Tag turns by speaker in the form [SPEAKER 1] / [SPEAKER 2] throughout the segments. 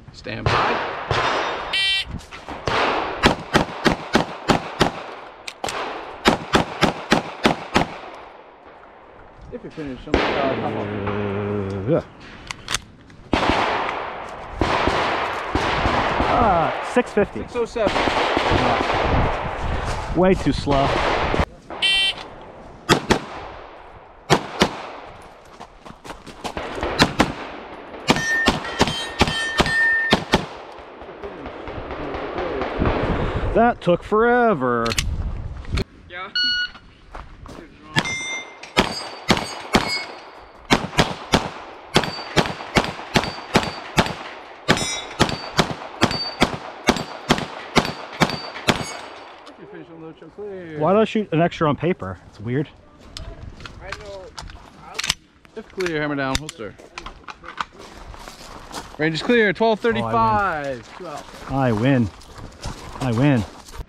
[SPEAKER 1] Stand by. If you finish, come on.
[SPEAKER 2] Yeah. 650.
[SPEAKER 1] 607.
[SPEAKER 2] Way too slow. That took forever.
[SPEAKER 1] Yeah.
[SPEAKER 2] Why do I shoot an extra on paper? It's weird.
[SPEAKER 1] I know. If clear, hammer down, holster. Range is clear, 1235. 12.
[SPEAKER 2] I win. I win.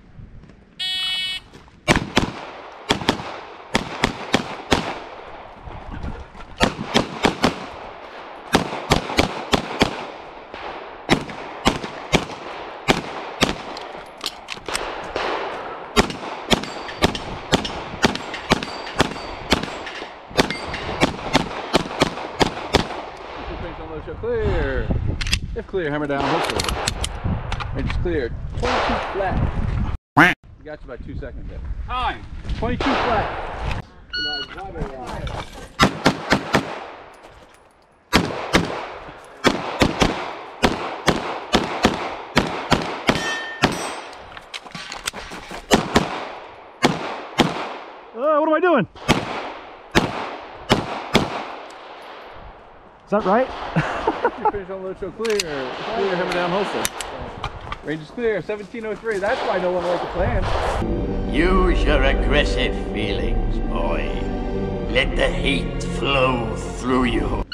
[SPEAKER 1] Clear. If clear, hammer down, holster. Range is clear, 22 flat. We got you by 2 seconds there. Time. 22 flat.
[SPEAKER 2] What am I doing? Is that right?
[SPEAKER 1] You finish on low show clear. Clear, hammer down, holster. Range is clear, 1703. That's why no one liked the plan.
[SPEAKER 3] Use your aggressive feelings, boy. Let the hate flow through you.